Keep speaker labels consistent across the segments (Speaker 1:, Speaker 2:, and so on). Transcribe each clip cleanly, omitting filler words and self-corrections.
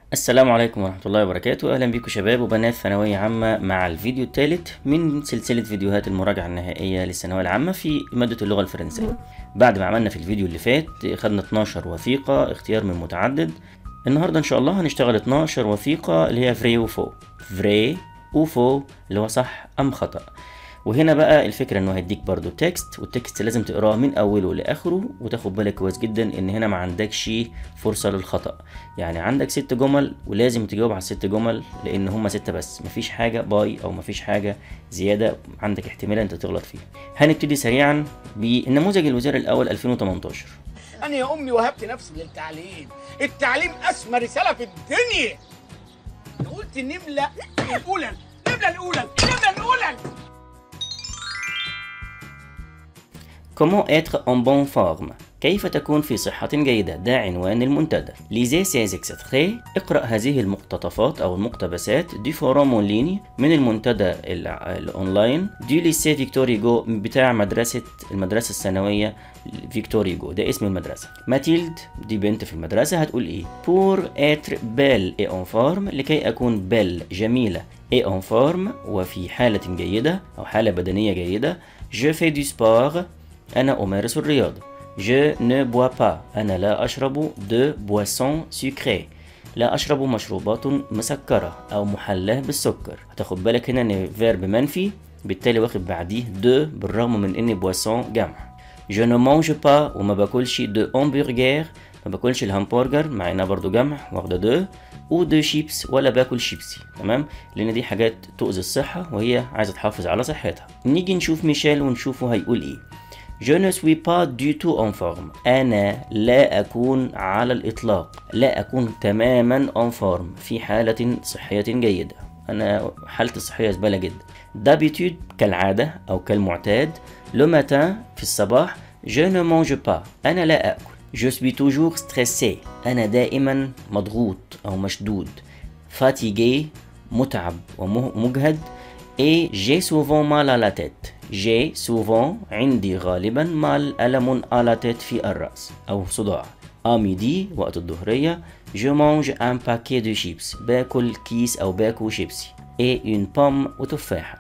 Speaker 1: السلام عليكم ورحمة الله وبركاته. أهلا بكم شباب وبنات ثانوية عامة مع الفيديو الثالث من سلسلة فيديوهات المراجعة النهائية للثانوية العامة في مادة اللغة الفرنسية. بعد ما عملنا في الفيديو اللي فات خدنا 12 وثيقة اختيار من متعدد. النهاردة إن شاء الله هنشتغل 12 وثيقة اللي هي فري وفو، فري وفو اللي هو صح أم خطأ. وهنا بقى الفكرة انه هيديك برضو تكست، والتكست لازم تقراه من اوله لاخره، وتاخد بالك كويس جدا ان هنا ما عندكش فرصة للخطأ. يعني عندك 6 جمل ولازم تجاوب على ال6 جمل لان هما 6 بس، مفيش حاجة باي او مفيش حاجة زيادة عندك احتمال انت تغلط فيها. هنبتدي سريعا بالنموذج الوزاري الاول 2018.
Speaker 2: أنا يا أمي وهبت نفسي للتعليم، التعليم أسمى رسالة في الدنيا. أنا قلت نملة الأولى، نملة الأولى، نملة الأولى.
Speaker 1: Comment être en bonne forme؟ كيف تكون في صحة جيدة؟ ده عنوان المنتدى. Lisez ces extraits، اقرأ هذه المقتطفات أو المقتبسات دي فوروم اون ليني من المنتدى الأونلاين دي ليسي فيكتور هيجو بتاع المدرسة الثانوية فيكتور هيجو، ده اسم المدرسة. ماتيلد دي بنت في المدرسة هتقول إيه؟ pour être belle et en forme، لكي أكون بل جميلة et en forme وفي حالة جيدة أو حالة بدنية جيدة. je fais du sport، أنا أمارس الرياضة. Je ne bois pas، أنا لا أشرب de boisson sucrée، لا أشرب مشروبات مسكرة أو محلاة بالسكر. هتاخد بالك هنا إن فيرب منفي بالتالي واخد بعديه de بالرغم من إن boisson جمع. Je ne mange pas وما باكلش de hamburger، ما باكلش الهمبرجر مع إنها برضو جمع واخدة de، و de chips ولا باكل شيبسي، تمام؟ لأن دي حاجات تؤذي الصحة وهي عايزة تحافظ على صحتها. نيجي نشوف ميشيل ونشوفه هيقول إيه. Je ne suis pas du tout en forme، أنا لا أكون على الإطلاق، لا أكون تماما en forme في حالة صحية جيدة، أنا حالتي الصحية زبالة جدا. D'habitude كالعادة أو كالمعتاد، le matin في الصباح، je ne mange pas أنا لا أكل. Je suis toujours stressé، أنا دائما مضغوط أو مشدود. Fatigué متعب ومجهد. Et j'ai souvent mal à la tête، j'ai souvent عندي غالبا mal ألم à la tête في الرأس أو صداع. à midi وقت الظهرية، je mange un paquet de chips، باكل كيس أو باكو شيبسي. et une pomme وتفاحة.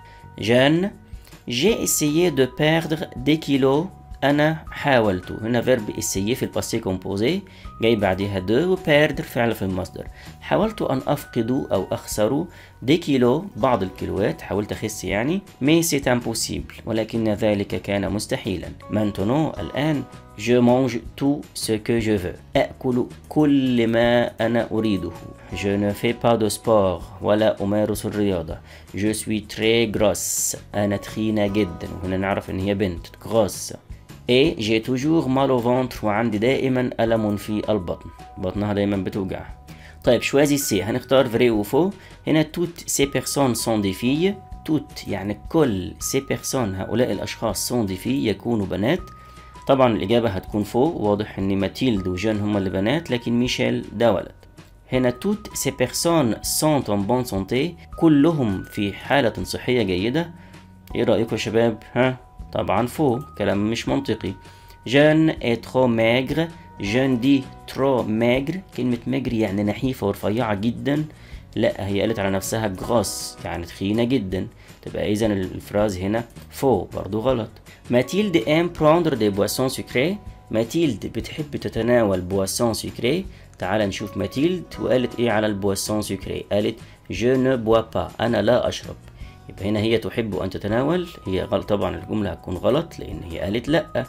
Speaker 1: jeune j'ai essayé de perdre des kilos، أنا حاولت، هنا فيرب essayer في الباسي كومبوزي جاي بعدها دو وبيردر فعل في المصدر. حاولت أن أفقد أو أخسر دي كيلو بعض الكيلوات، حاولت أخس يعني. مي سي امبوسيبل ولكن ذلك كان مستحيلا. مانتونو الآن je mange tout ce que je veux، أأكل كل ما أنا أريده. je ne fais pas de sport ولا أمارس الرياضة. je suis très grosse أنا تخينة جدا، وهنا نعرف إن هي بنت grosse. et j'ai toujours mal au ventre وعندي دائما ألم في البطن، بطنها دايما بتوجع. طيب شوازي سي هنختار فري وفو. هنا toutes ces personnes sont des filles، toutes يعني كل ces personnes هؤلاء الأشخاص sont des filles يكونوا بنات. طبعا الإجابة هتكون فو، واضح إن ماتيلد وجان هما اللي بنات لكن ميشيل ده ولد. هنا toutes ces personnes sont en bonne santé، كلهم في حالة صحية جيدة. إيه رأيكم يا شباب؟ ها؟ طبعا فو، كلام مش منطقي. جان est trop maigre، جان دي trop maigre، كلمة maigre يعني نحيفة ورفيعة جدا، لا هي قالت على نفسها جروس يعني تخينة جدا، تبقى إذن الفراز هنا فو برضو غلط. ماتيلد aime prendre des boissons sucrées، ماتيلد بتحب تتناول بواسون سكري. تعال نشوف ماتيلد وقالت إيه على البواسون سكري، قالت je ne bois pas أنا لا أشرب. يبقى هنا هي تحب أن تتناول، هي غلط طبعا، الجملة هتكون غلط لأن هي قالت لأ.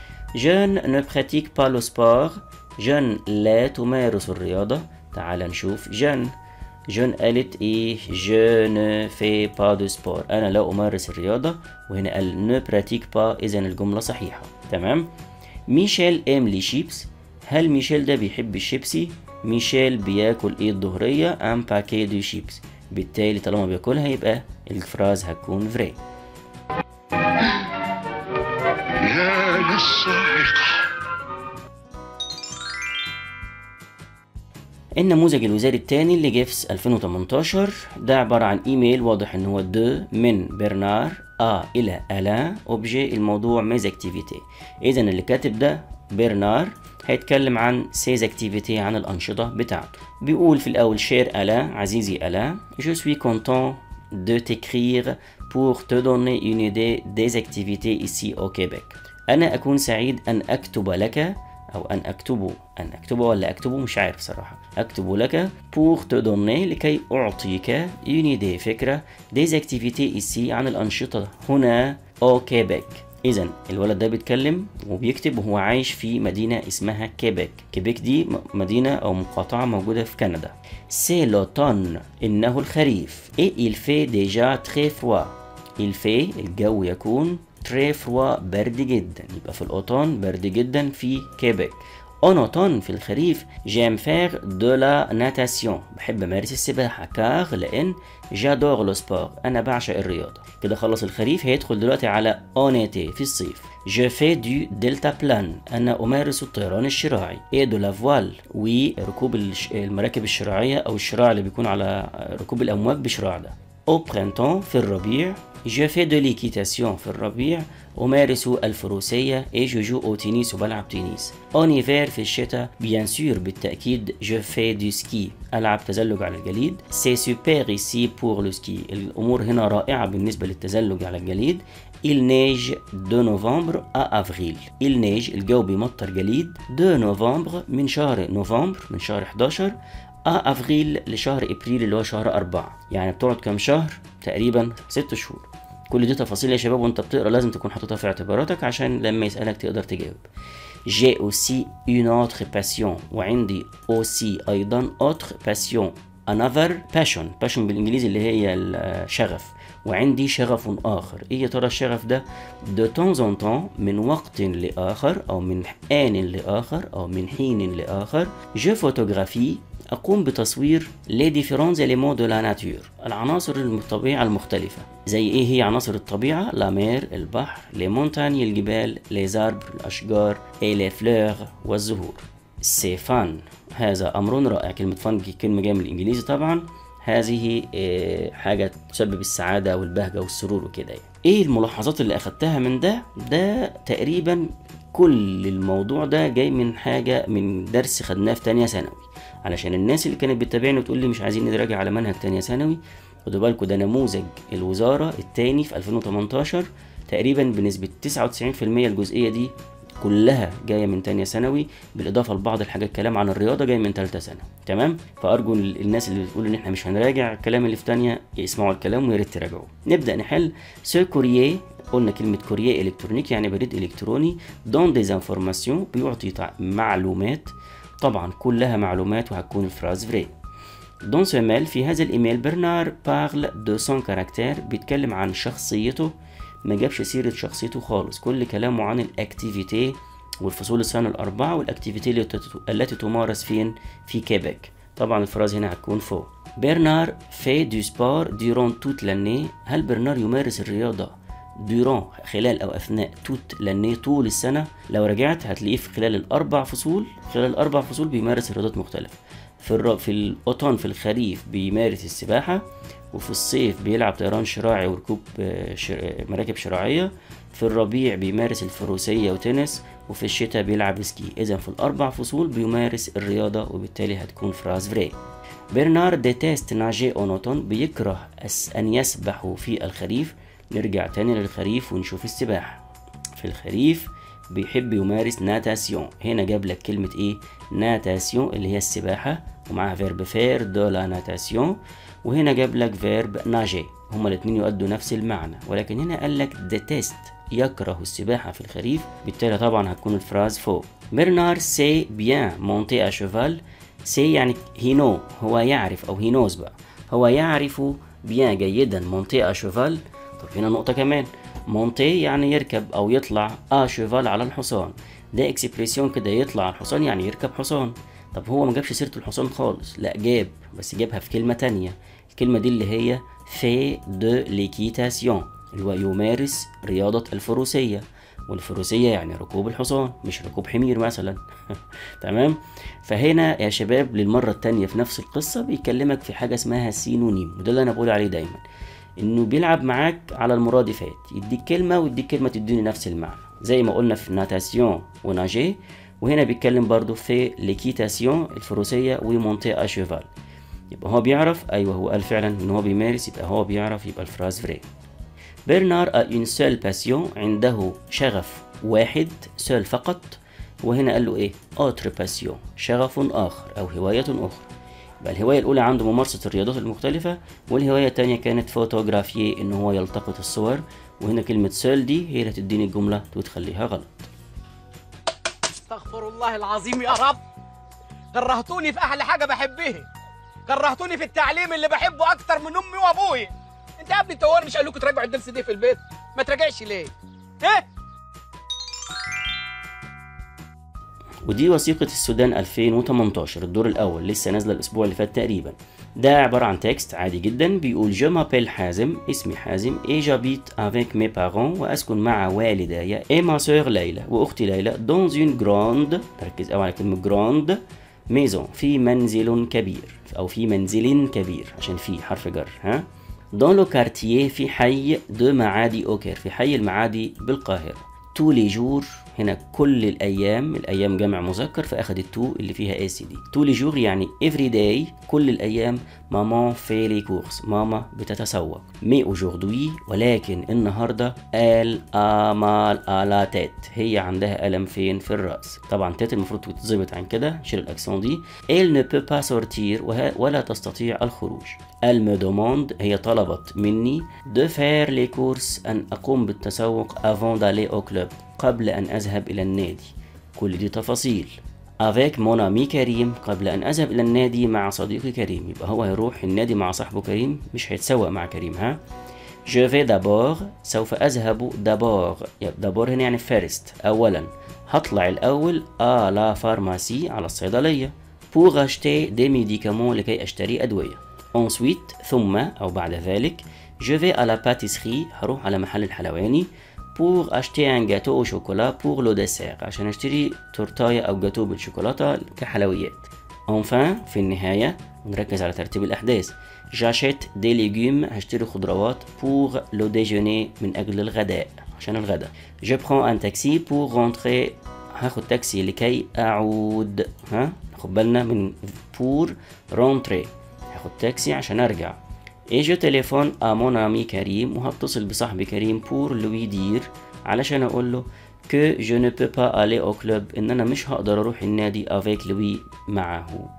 Speaker 1: جون ne pratique pas le sport، جون لا تمارس الرياضة. تعال نشوف جون. جون قالت إيه؟ je ne fais pas de sport أنا لا أمارس الرياضة، وهنا قال ne pratique pas، إذن الجملة صحيحة، تمام. ميشيل aime les chips، هل ميشيل ده بيحب الشيبسي؟ ميشيل بياكل إيه الظهرية؟ un paquet de chips، بالتالي طالما بياكلها يبقى الفراز هتكون فري.
Speaker 2: يا للصاعقة.
Speaker 1: النموذج الوزاري الثاني اللي جه في 2018 ده عبارة عن ايميل، واضح ان هو دو من برنار إلى ألا أوبجي الموضوع ميز اكتيفيتي. إذا اللي كاتب ده برنار هيتكلم عن سيز اكتيفيتي، عن الأنشطة بتاعته. بيقول في الأول شير ألا، عزيزي ألا، je suis content de t'écrire pour te donner une idée des activités ici au Québec. أنا أكون سعيد أن أكتب لك، أو أن أكتبه ولا أكتبه مش عارف صراحة، أكتب لك pour te donner لكي أعطيك une idée فكرة des activités ici عن الأنشطة هنا au Québec. إذا الولد ده بيتكلم وبيكتب وهو عايش في مدينة اسمها كيبيك. كيبيك دي مدينة أو مقاطعة موجودة في كندا. سي لوتون، إنه الخريف. et il fait déjà très froid. il fait الجو يكون très froid برد جدا، يبقى في الأوتون برد جدا في كيبيك. en automne في الخريف j'aime faire de la natation، بحب أمارس السباحة. car لأن j'adore le sport، أنا بعشق الرياضة. كده خلص الخريف، هيدخل دلوقتي على en été في الصيف. je fais du deltaplane، أنا أمارس الطيران الشراعي. et de la voile، وركوب المراكب الشراعية أو الشراع اللي بيكون على ركوب الأمواج بشراع ده. au printemps في الربيع je fais de l'équitation، في الربيع أمارس الفروسية. et je joue au tennis، وبلعب تنس. en hiver في الشتاء bien sûr بالتأكيد je fais du ski، ألعب تزلج على الجليد. c'est super ici pour le ski، الأمور هنا رائعة بالنسبة للتزلج على الجليد. il neige de novembre à avril، il neige الجو بيمطر جليد de novembre من شهر نوفمبر، من شهر 11 افريل لشهر ابريل اللي هو شهر 4. يعني بتقعد كام شهر؟ تقريبا 6 شهور. كل دي تفاصيل يا شباب وانت بتقرا لازم تكون حاططها في اعتباراتك عشان لما يسألك تقدر تجاوب. j'ai aussi une autre passion، وعندي aussi ايضا autre passion another passion بالانجليزي اللي هي الشغف، وعندي شغف آخر. إيه يا ترى الشغف ده؟ de temps en temps من وقت لآخر أو من آن لآخر أو من حين لآخر je photographie، أقوم بتصوير les différents éléments de la nature، العناصر الطبيعة المختلفة. زي إيه هي عناصر الطبيعة؟ la mer البحر، les montagnes الجبال، les arbres الأشجار، et les fleurs والزهور. c'est fun، هذا أمر رائع. كلمة fun كلمة جاية من الإنجليزي طبعا، هذه حاجة تسبب السعادة والبهجة والسرور وكده يعني. ايه الملاحظات اللي اخدتها من ده؟ ده تقريبا كل الموضوع ده جاي من حاجة من درس خدناه في تانية ثانوي. علشان الناس اللي كانت بتتابعني وتقول لي مش عايزين نراجع على منهج تانية ثانوي، خدوا بالكم ده نموذج الوزارة التاني في 2018 تقريبا بنسبة 99% الجزئية دي كلها جايه من تانية ثانوي، بالاضافه لبعض الحاجات كلام عن الرياضه جاي من ثالثه ثانوي. تمام؟ فارجو الناس اللي بتقول ان احنا مش هنراجع الكلام اللي في تانية يسمعوا الكلام ويا ريت تراجعوه. نبدا نحل. سو كورييه، قلنا كلمه كورييه الكترونيك يعني بريد الكتروني. دون ديز انفورماسيون بيعطي معلومات، طبعا كلها معلومات وهتكون الفراز فري. دون سو ميل في هذا الايميل برنار بارل دو سون كاركتير، بيتكلم عن شخصيته، ما جابش سيرة شخصيته خالص، كل كلامه عن الاكتيفيتي والفصول السنة الأربعة والاكتيفيتي التي تمارس فين؟ في كيبيك. طبعا الفراز هنا هتكون فوق. برنار في دو سبور دورون توت لاني، هل برنار يمارس الرياضة دورون خلال أو أثناء توت لاني طول السنة؟ لو رجعت هتلاقيه في خلال الأربع فصول، خلال الأربع فصول بيمارس رياضات مختلفة. في الأوتون في الخريف بيمارس السباحة، وفي الصيف بيلعب طيران شراعي وركوب مراكب شراعية، في الربيع بيمارس الفروسية وتنس، وفي الشتاء بيلعب سكي. إذا في الأربع فصول بيمارس الرياضة، وبالتالي هتكون فراز فري. برنار ديتيست ناجي أونوتون، بيكره أن يسبح في الخريف. نرجع تاني للخريف ونشوف السباحة. في الخريف بيحب يمارس ناتاسيون، هنا جاب لك كلمة إيه؟ ناتاسيون اللي هي السباحة، ومعها فيرب فير دو لا ناتاسيون، وهنا جاب لك فيرب ناجي، هما الاثنين يؤدوا نفس المعنى، ولكن هنا قال لك ديتيست يكره السباحة في الخريف، بالتالي طبعا هتكون الفراز فوق. برنار سي بيان مونتي ا شيفال، سي يعني هينو هو يعرف، او هينوز بقى، هو يعرف بيان جيدا مونتي ا شيفال. طب هنا نقطة كمان، مونتي يعني يركب او يطلع، ا شيفال على الحصان، ده اكسبريسيون كده يطلع على الحصان يعني يركب حصان. طب هو ما جابش سيرة الحصان خالص، لا جاب، بس جابها في كلمة تانية. الكلمة دي اللي هي في دو ليكيتاسيون، اللي هو يمارس رياضة الفروسية، والفروسية يعني ركوب الحصان مش ركوب حمير مثلا. تمام؟ فهنا يا شباب للمرة التانية في نفس القصة بيكلمك في حاجة اسمها سينونيم، وده اللي انا بقول عليه دايما، انه بيلعب معاك على المرادفات، يديك كلمة ويديك كلمة تديني نفس المعنى. زي ما قلنا في ناتاسيون وناجي، وهنا بيتكلم برضو في ليكيتاسيون الفروسية ومونتي ا شيفال. يبقى هو بيعرف، ايوه هو قال فعلا ان هو بيمارس، يبقى هو بيعرف، يبقى الفراز فري. برنار a une seule passion، عنده شغف واحد، seul فقط، وهنا قال له ايه؟ autre passion، شغف اخر او هواية اخرى. يبقى الهواية الاولى عنده ممارسة الرياضات المختلفة، والهواية التانية كانت فوتوغرافيي، ان هو يلتقط الصور. وهنا كلمة seul دي هي اللي هتديني الجملة وتخليها غلط.
Speaker 2: استغفر الله العظيم يا رب، كرهتوني في احلى حاجة بحبها، كرهتوني في التعليم اللي بحبه اكتر من امي وابويا. انت يا ابني التوار مش قال لكم تراجعوا الدرس دي في البيت؟ ما تراجعش ليه؟ ايه؟
Speaker 1: ودي وثيقة السودان 2018 الدور الأول، لسه نازلة الأسبوع اللي فات تقريبا. ده عبارة عن تكست عادي جدا بيقول جو مابيل حازم، اسمي حازم، اي جابيت افيك مي بارون، وأسكن مع والداي، اي ما سور ليلى، وأختي ليلى، دون اون جراند، ركز أوي على كلمة جراند، ميزون، في منزل كبير، أو في منزل كبير عشان في حرف جر، ها؟ دون لو كارتييه، في حي دو معادي أوكر، في حي المعادي بالقاهرة. تو لي جور، هنا كل الأيام، الأيام جمع مذكر فأخدت تو اللي فيها اي سي دي. تو لي جور يعني every day، كل الأيام. مامان في لي كورس، ماما بتتسوق. مي أوجوردوي، ولكن النهاردة، ال أمال ألا تيت، هي عندها ألم فين؟ في الرأس. طبعا تيت المفروض تتظبط عن كده، شيل الأكسون دي. elle ne peut pas sortir، ولا تستطيع الخروج. elle me demande، هي طلبت مني de faire les courses، أن أقوم بالتسوق avant d'aller au club، قبل أن أذهب إلى النادي. كل دي تفاصيل. avec mon ami كريم، قبل أن أذهب إلى النادي مع صديقي كريم. يبقى هو هيروح النادي مع صاحبه كريم، مش هيتسوق مع كريم، ها؟ je vais d'abord، سوف أذهب d'abord، d'abord هنا يعني first، أولا. هطلع الأول à la pharmacie، على الصيدلية، pour acheter des médicaments، لكي أشتري أدوية. ensuite، ثم أو بعد ذلك، je vais à la pâtisserie، هروح على محل الحلواني، pour acheter un gâteau au chocolat pour le dessert، عشان اشتري تورتاية او جاتو بالشوكولاتة كحلويات. enfin، في النهاية، نركز على ترتيب الأحداث. j'achète des légumes، هشتري خضروات pour le déjeuner، من أجل الغداء، عشان الغداء. je prends un taxi pour rentrer، هاخد تاكسي لكي أعود، ها؟ ناخد بالنا من pour rentrer، هاخد تاكسي عشان أرجع. et je téléphone à mon ami كريم، وهتصل بصاحبي كريم pour lui dire، علشان أقول له que je ne peux pas aller au club، إن أنا مش هقدر أروح النادي avec lui، معه.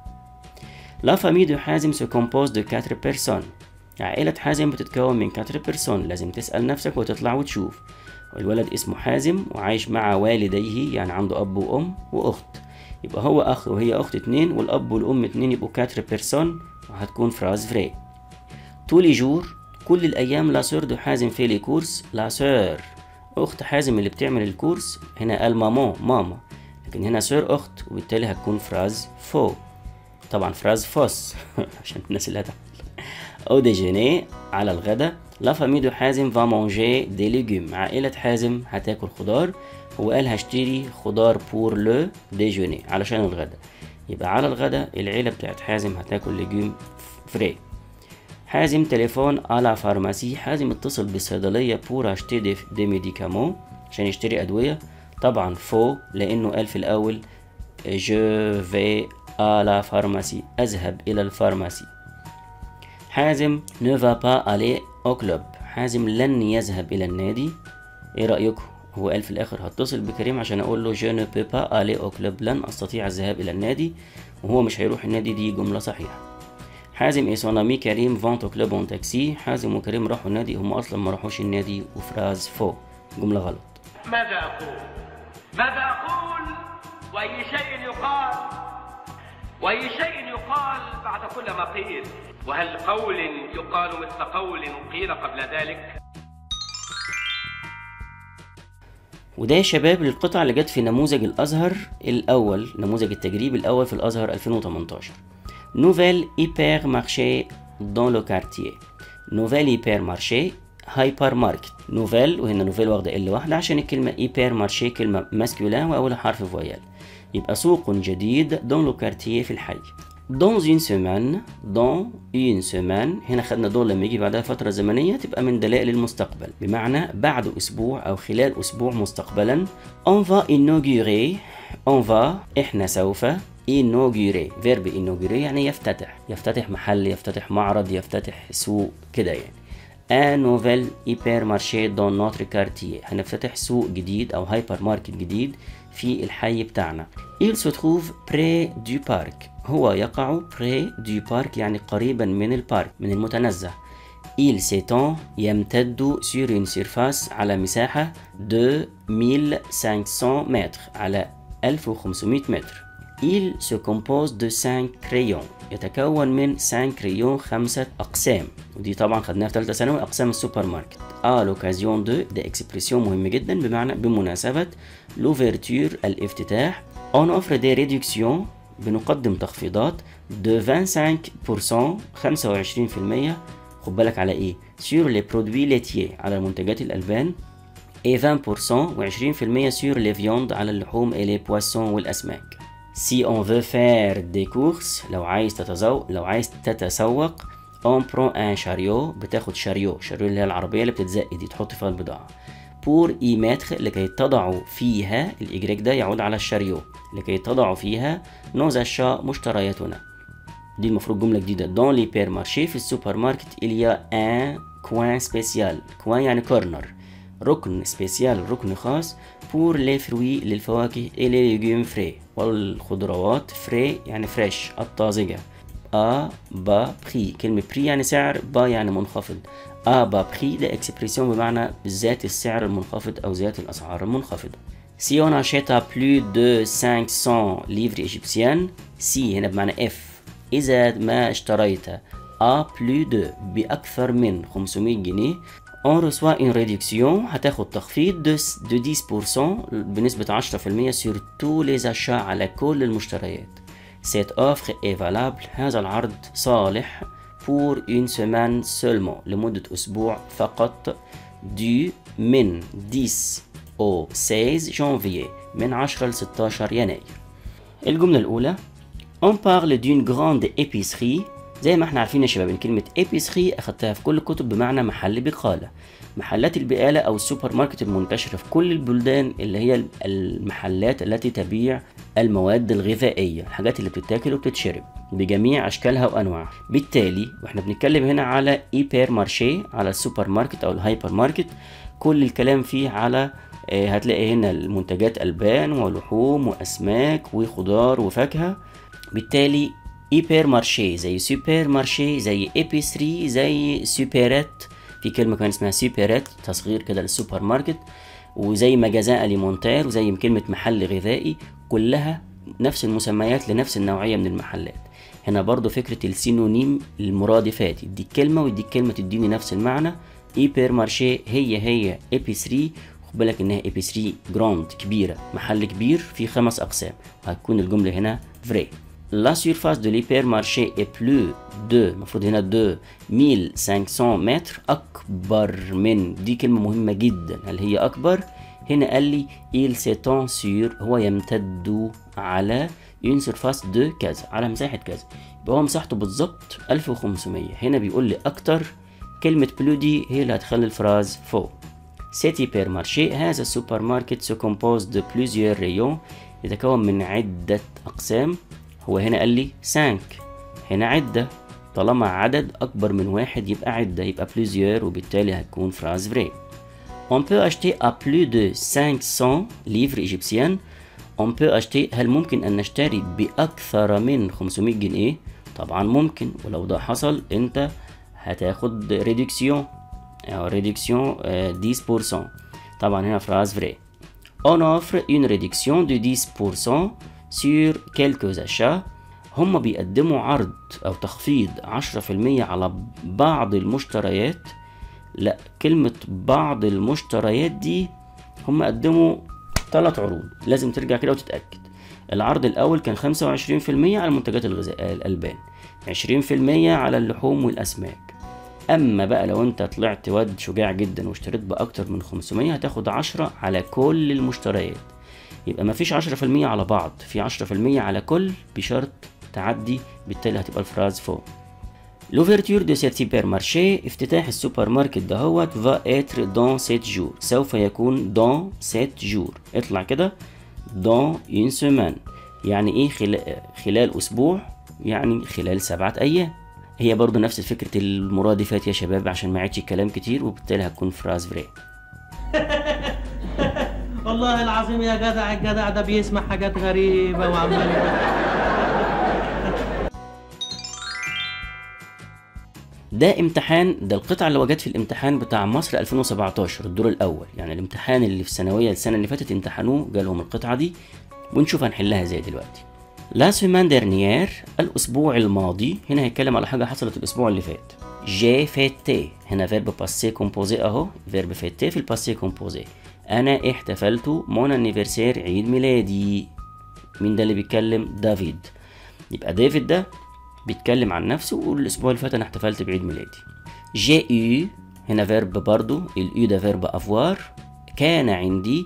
Speaker 1: La famille de حازم se compose de 4 personnes، عائلة حازم بتتكون من 4 personnes، لازم تسأل نفسك وتطلع وتشوف. الولد اسمه حازم وعايش مع والديه، يعني عنده أب وأم وأخت، يبقى هو أخ وهي أخت 2، والأب والأم 2، يبقوا 4 personnes، وهتكون فراز فري. tous les jours، كل الأيام. لا سور دو حازم في لي كورس، لا سور أخت حازم اللي بتعمل الكورس، هنا قال ماما، ماما، لكن هنا سور أخت، وبالتالي هتكون فراز فو، طبعا فراز فوس عشان الناس اللي هتعمل. أو ديجيني، على الغدا. لا فامي دو حازم فا مانجي دي ليجوم، عائلة حازم هتاكل خضار، هو قال هشتري خضار بور لو ديجيني، علشان الغدا. يبقى على الغدا العيلة بتاعت حازم هتاكل ليجوم فري. حازم تليفون على فارماسي، حازم اتصل بالصيدلية بور اشتي دي ميديكامون، عشان يشتري أدوية. طبعا فو، لأنه قال في الأول جو في على فارماسي، أذهب إلى الفارماسي. حازم ne va pas aller au club، حازم لن يذهب إلى النادي. إيه رأيكم؟ هو قال في الآخر هتصل بكريم عشان أقول له je ne peux pas aller au club، لن أستطيع الذهاب إلى النادي، وهو مش هيروح النادي، دي جملة صحيحة. حازم et son ami كريم vont au club en taxi، حازم وكريم راحوا النادي، هم أصلا ما راحوش النادي، وفراز فو، جملة غلط.
Speaker 3: ماذا أقول؟ ماذا أقول؟ وأي شيء يقال، وأي شيء يقال بعد كل ما قيل، وهل قول يقال مثل قول قيل قبل ذلك؟
Speaker 1: وده يا شباب القطعة اللي جت في نموذج الأزهر الأول، نموذج التجريب الأول في الأزهر 2018. نوفيل هيبر مارشي دون لو كارتيه، نوفيل هيبر مارشي، هايبر ماركت. نوفيل، وهنا نوفيل واخدة ال واحدة عشان الكلمة هيبر مارشي كلمة ماسكولين وأولها حرف فويال، يبقى سوق جديد دون لو كارتيه، في الحي. dans une semaine هنا خدنا دون لما يجي بعدها فترة زمنية تبقى من دلائل المستقبل، بمعنى بعد أسبوع أو خلال أسبوع مستقبلا. on va إحنا سوف inaugurer، فيرب inaugurer يعني يفتتح محل، يفتتح معرض، يفتتح سوق كده يعني. un nouvel hypermarché dans notre quartier، هنفتتح سوق جديد أو هايبر ماركت جديد في الحي بتاعنا. il se trouve près du parc، هو يقع près du parc يعني قريبا من البارك، من المتنزه. il s'étend يمتد sur une surface على مساحة de 1500 متر، على 1500 متر. il se compose de 5 crayons، يتكون من 5 crayons 5 أقسام، ودي طبعا خدناها في ثالثة ثانوي، أقسام السوبر ماركت. à l'occasion de، ده اكسبريسيون مهم جدا، بمعنى بمناسبة l'ouverture الافتتاح. on offre des réductions، بنقدم تخفيضات de 25%، 25%، خد بالك على ايه؟ sur les produits laitiers، على منتجات الألبان، et 20% و20% sur les viandes، على اللحوم et les poissons والأسماك. si on veut faire des courses، لو عايز تتسوق on prend un chariot، بتاخد شاريو اللي هي العربية اللي بتتزق دي تحط فيها البضاعة. pour y mettre، لكي تضعوا فيها، الإجراك ده يعود على الشاريو، لكي تضعوا فيها nos achats، مشترياتنا. دي المفروض جملة جديدة. dans l'hypermarché، في السوبر ماركت il y a un coin spécial، coin يعني كورنر، ركن سبيسيال، ركن خاص. pour les fruits، للفواكه، et les légumes frais، والخضروات، frais يعني فريش، الطازجة. à bas prix، كلمة prix يعني سعر، bas يعني منخفض. à bas prix ده اكسبريسيون بمعنى ذات السعر المنخفض أو ذات الأسعار المنخفضة. si on achète à plus de 500 livres égyptiennes، si هنا بمعنى if، إذا ما اشتريت à plus de، بأكثر من 500 جنيه، on reçoit une réduction، هتاخد تخفيض de 10% بنسبة 10% sur tous les achats، على كل المشتريات. cette offre est valable، هذا العرض صالح pour une semaine seulement، لمدة أسبوع فقط. du من 10 au 16 janvier، من 10 ل 16 يناير. الجملة الأولى on parle d'une grande épicerie، زي ما احنا عارفين يا شباب ان كلمة épicerie اخدتها في كل الكتب بمعنى محل بقالة. محلات البقالة او السوبر ماركت المنتشرة في كل البلدان، اللي هي المحلات التي تبيع المواد الغذائية، الحاجات اللي بتتاكل وبتتشرب بجميع اشكالها وانواعها. بالتالي واحنا بنتكلم هنا على ايبر مارشي، على السوبر ماركت او الهايبر ماركت، كل الكلام فيه على هتلاقي هنا المنتجات ألبان ولحوم وأسماك وخضار وفاكهة. بالتالي ايبر مارشي زي سوبر مارشي زي ايبيسري زي سوبرات، في كلمة كمان اسمها سوبرات تصغير كده للسوبر ماركت، وزي مجازان أليمونتير وزي كلمة محل غذائي، كلها نفس المسميات لنفس النوعية من المحلات. هنا برضو فكرة السينونيم المرادفات، يديك كلمة ويديك كلمة تديني نفس المعنى. ايبر مارشي هي ايبيسري، خد بالك انها ايبيسري جراند كبيرة، محل كبير فيه 5 أقسام، هتكون الجملة هنا فري. La surface de l'hypermarché est plus de، المفروض هنا de 1500 متر، أكبر من، دي كلمة مهمة جدا، هل هي أكبر؟ هنا قال لي il s'étend sur، هو يمتد على une surface de كذا، على مساحة كذا، يبقى هو مساحته بالظبط 1500. هنا بيقول لي أكتر، كلمة plus دي هي اللي هتخلي الفراز فوق. cet hypermarché، هذا السوبر ماركت se compose de plusieurs rayons، يتكون من عدة أقسام. هو هنا قال لي 5، هنا عدة، طالما عدد أكبر من 1 يبقى عدة، يبقى plusieurs، وبالتالي هتكون phrase vraie. On peut acheter à plus de 500 livres égyptiennes. On peut acheter، هل ممكن أن نشتري بأكثر من 500 جنيه؟ طبعا ممكن، ولو ده حصل أنت هتاخد ريدكسيون، أو ريدكسيون 10%. طبعا هنا phrase vraie. On offre une réduction de 10% sur quelques achats. هم بيقدموا عرض أو تخفيض 10% على بعض المشتريات. لا، كلمة بعض المشتريات دي هم قدموا 3 عروض، لازم ترجع كده وتتأكد. العرض الأول كان 25% على المنتجات الغذائية الألبان، 20% على اللحوم والأسماك. أما بقى لو أنت طلعت واد شجاع جدا واشتريت بأكتر من 500 هتاخد 10 على كل المشتريات. يبقى مفيش 10% على بعض، في 10% على كل، بشرط تعدي، بالتالي هتبقى الفراز فوق. L'ouverture de cet hypermarché، افتتاح السوبر ماركت دهوت va être dans 7 jours، سوف يكون dans 7 jours. اطلع كده dans une semaine، يعني ايه خلال اسبوع، يعني خلال 7 ايام. هي برضو نفس فكرة المرادفات يا شباب عشان ما عادش الكلام كتير، وبالتالي هتكون فراز فري.
Speaker 4: والله العظيم يا جدع، الجدع ده بيسمع حاجات غريبة وعمال.
Speaker 1: ده امتحان، ده القطعة اللي وجدت في الامتحان بتاع مصر 2017 الدور الأول، يعني الامتحان اللي في الثانوية السنة اللي فاتت امتحنوه جالهم القطعة دي، ونشوف هنحلها ازاي دلوقتي. لا سيمان ديرنيير، الأسبوع الماضي، هنا هيتكلم على حاجة حصلت الأسبوع اللي فات. جي فيتي، هنا فيرب باسي كومبوزي أهو، فيرب فيتي في الباسي كومبوزي. أنا احتفلت مون انيفرسير، عيد ميلادي. مين ده اللي بيتكلم؟ دافيد. يبقى دافيد ده بيتكلم عن نفسه، والأسبوع اللي فات أنا احتفلت بعيد ميلادي. جي يو، هنا فيرب برضو، اليو ده فيرب أفوار. كان عندي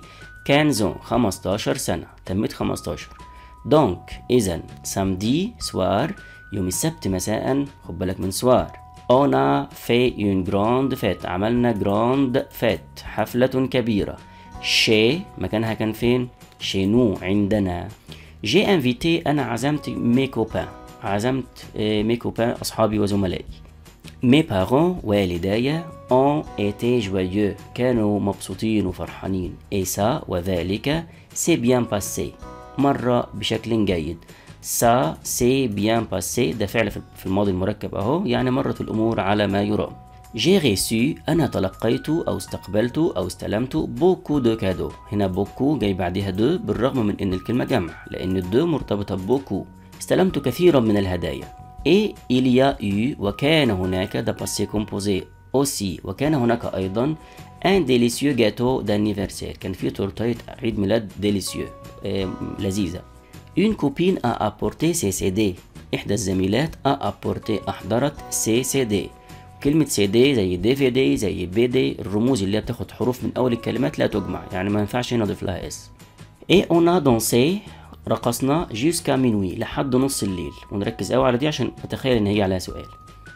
Speaker 1: 15 سنة، تميت 15. دونك إذن سامدي سوار، يوم السبت مساء، خد بالك من سوار. أنا في اون جراند فيت، عملنا جراند فيت، حفلة كبيرة. شي مكانها كان فين؟ شي نو، عندنا. جي انفيتي، أنا عزمت مي كوبان، عزمت مي كوبان أصحابي وزملائي. مي بارون، والداي، اون ايتي جويو، كانوا مبسوطين وفرحانين. ايسا، وذلك، سي بيان باسي، مرة بشكل جيد. سا سي بيان باسي، ده فعل في الماضي المركب اهو، يعني مرت الامور على ما يرام. جي ريسو، انا تلقيت او استقبلت او استلمت بوكو دو كادو، هنا بوكو جاي بعدها دو، بالرغم من ان الكلمة جمع لان الدو مرتبطة ببوكو. استلمت كثيرا من الهدايا. اي إليا يو، وكان هناك، ده باسي كومبوزي اوسي، وكان هناك ايضا ان ديليسيو جاتو دانيفرسير، كان في تورتايه عيد ميلاد ديليسيو لذيذه. اون كوبين ا ابورتي سي سي دي، احدى الزميلات ا ابورتي احضرت سي سي دي. كلمه سي دي زي دي في دي زي بي دي، الرموز اللي هي بتاخد حروف من اول الكلمات لا تجمع، يعني ما ينفعش هنا اضيف لها اس. اي اون دونسي، رقصنا جيسكا مينوي، لحد نص الليل، ونركز قوي على دي عشان اتخيل ان هي عليها سؤال.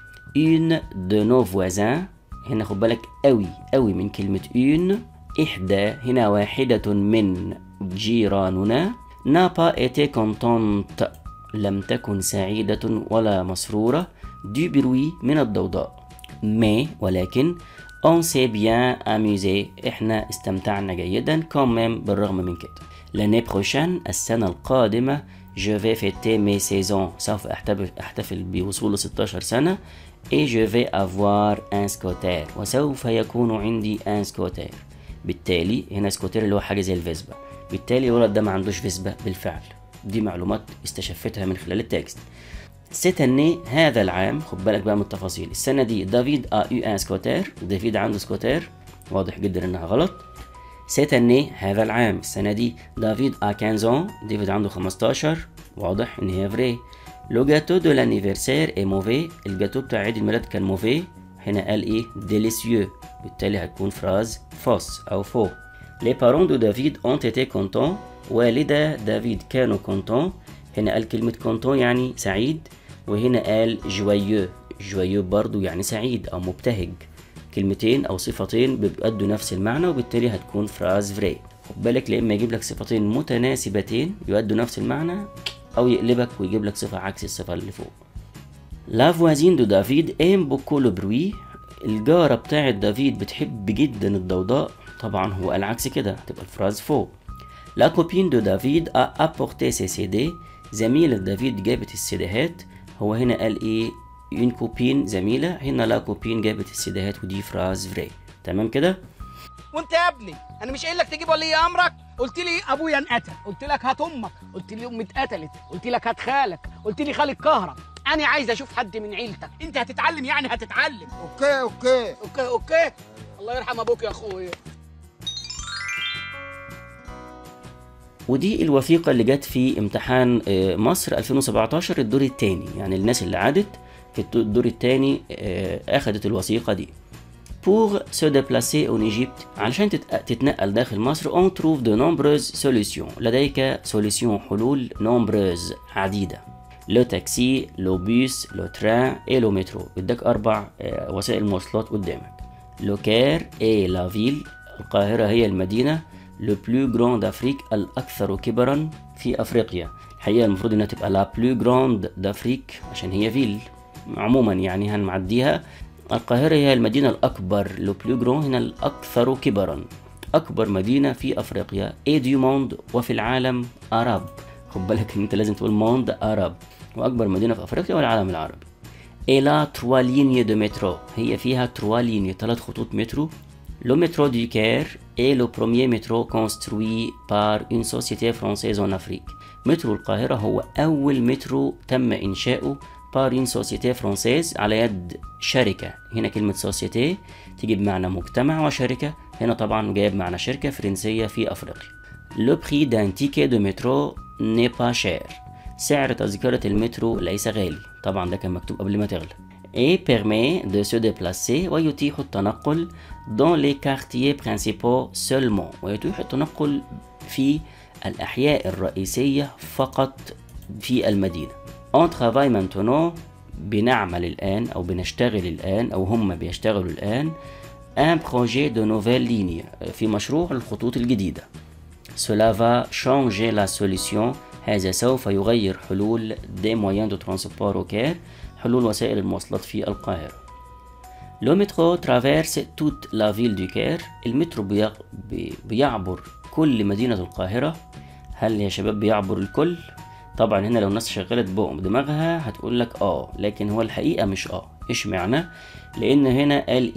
Speaker 1: اون دو نو فوازان، هنا خد بالك قوي قوي من كلمة اون، احدى، هنا واحدة من جيراننا. n'a pas été contente، لم تكن سعيدة ولا مسرورة. du bruit، من الضوضاء. mais، ولكن، on s'est bien amusé، احنا استمتعنا جيدا. quand même، بالرغم من كده. l'année prochaine، السنة القادمة. je vais fêter mes 16 ans، سوف احتفل بوصول 16 سنة. et je vais avoir un scooter، وسوف يكون عندي un scooter. بالتالي هنا سكوتير اللي هو حاجة زي الفيسبا، بالتالي الولد ده ما عندوش فيسبا بالفعل. دي معلومات استشفتها من خلال التكست. ستني، هذا العام، خد بالك بقى من التفاصيل. السنة دي دافيد ا يو ان سكوتير، دافيد عنده سكوتير، واضح جدا انها غلط. ستني، هذا العام. السنة دي دافيد ا 15 ans، دافيد عنده 15، واضح ان هي فري. لو جاتو دو لانيفرسير اي موفي، الجاتو بتاع عيد الميلاد كان موفي، هنا قال ايه؟ ديليسيو، بالتالي هتكون فراز فوس او فو. لي بارون دو دافيد اونت ايتي كونتون، والدا دافيد كانوا كونتون، هنا قال كلمة كونتون يعني سعيد، وهنا قال جويو، جويو برضو يعني سعيد او مبتهج. كلمتين او صفتين بيؤدوا نفس المعنى، وبالتالي هتكون فراز فري. خد بالك، لما يجيب لك صفتين متناسبتين يؤدوا نفس المعنى، او يقلبك ويجيب لك صفة عكس الصفة اللي فوق. لا فوازين دو دافيد ايم بوكو لو بروي، الجارة بتاعت دافيد بتحب جدا الضوضاء، طبعا هو قال عكس كده، هتبقى الفراز فوق. لا كوبين دو دافيد ا ابورتي سي سي دي، زميلة دافيد جابت السيديهات، هو هنا قال ايه؟ اون كوبين زميلة، هنا لا كوبين جابت السيديهات، ودي فراز فري. تمام كده؟
Speaker 2: وانت يا ابني، انا مش قايل لك تجيب ولي امرك؟ قلت لي ابويا انقتل، قلت لك هات امك، قلت لي امي اتقتلت، قلت لك هات خالك، قلت لي خالك كهرب. انا عايز اشوف حد من عيلتك. انت هتتعلم يعني هتتعلم.
Speaker 5: اوكي اوكي
Speaker 2: اوكي اوكي، الله يرحم ابوك يا اخويا.
Speaker 1: ودي الوثيقة اللي جت في امتحان مصر 2017 الدور الثاني، يعني الناس اللي عادت في الدور الثاني اخدت الوثيقة دي. Pour se déplacer en Égypte، علشان تتنقل داخل مصر، on trouve de nombreuses solutions، لديك solution، حلول، nombreuses، عديدة. لو تاكسي، لو بيس، لو تران اي لو مترو. اداك 4 وسائل مواصلات قدامك. لو كير اي لا فيل، القاهرة هي المدينة. لو بلو جراند افريك، الأكثر كبرا في أفريقيا. الحقيقة المفروض انها تبقى لا بلو جراند دافريك عشان هي فيل، عموما يعني هنعديها. القاهرة هي المدينة الأكبر، لو بلو جراند هنا الأكثر كبرا، أكبر مدينة في أفريقيا. اي دي موند، وفي العالم أراب. خد بالك ان انت لازم تقول موند أراب، وأكبر مدينة في أفريقيا والعالم العربي. إلى 3 lignes de métro، هي فيها 3 lignes 3 خطوط مترو. Le métro du Caire est le premier métro construit par une société française en Afrique. مترو القاهرة هو أول مترو تم إنشاؤه par une société française، على يد شركة. هنا كلمة société تيجي بمعنى مجتمع، وشركة هنا طبعا جايب معنى شركة فرنسية في أفريقيا. Le prix d'un ticket de métro n'est pas cher، سعر تذكرة المترو ليس غالي، طبعا ده كان مكتوب قبل ما تغلى. Et permet de se déplacer، ويتيح التنقل dans les quartiers principaux seulement، ويتيح التنقل في الأحياء الرئيسية فقط في المدينة. On travaille maintenant، بنعمل الآن أو بنشتغل الآن أو هم بيشتغلوا الآن un projet de nouvelle ligne، في مشروع الخطوط الجديدة. Cela va changer la solution، هذا سوف يغير حلول des moyens de transport au Caire، حلول وسائل المواصلات في القاهرة. Le métro traverse toute la ville du Caire، المترو بيعبر كل مدينة القاهرة. هل يا شباب بيعبر الكل؟ طبعا هنا لو الناس شغلت بقهم دماغها هتقول لك لكن هو الحقيقة مش ايش معنى؟ لان هنا قال